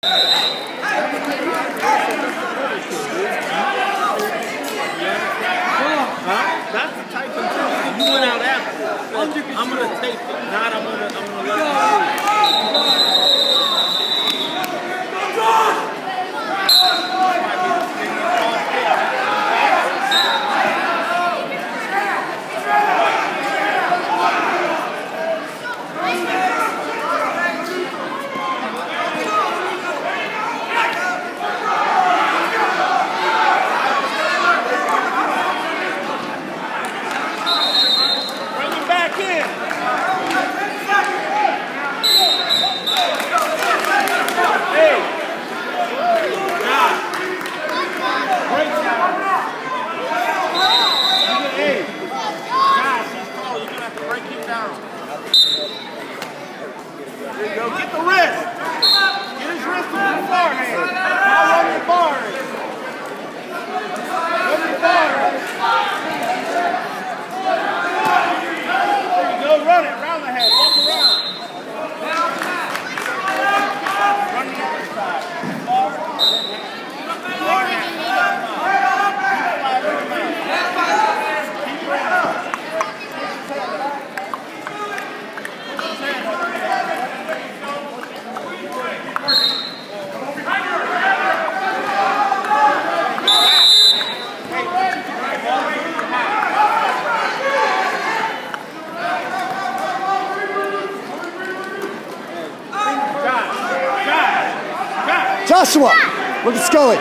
That's the type of thing. You went out after. I'm gonna take it. Not I'm gonna let Joshua, look at Scully.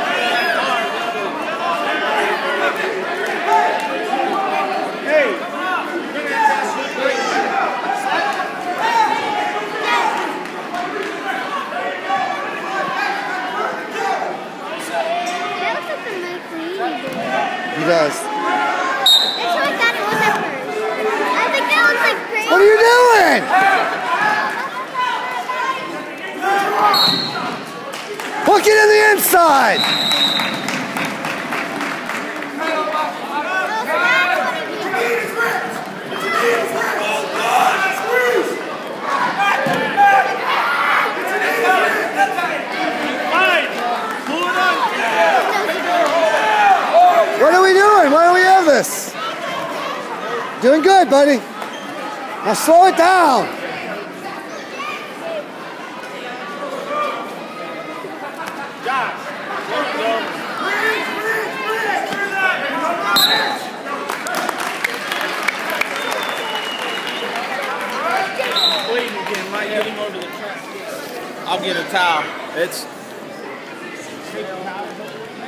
He does. That's what I thought it was at first. I think that looks like crazy. What are you doing? Hook it in the inside. What are we doing? Why don't we have this? Doing good, buddy. Now slow it down. I'll get a towel. It's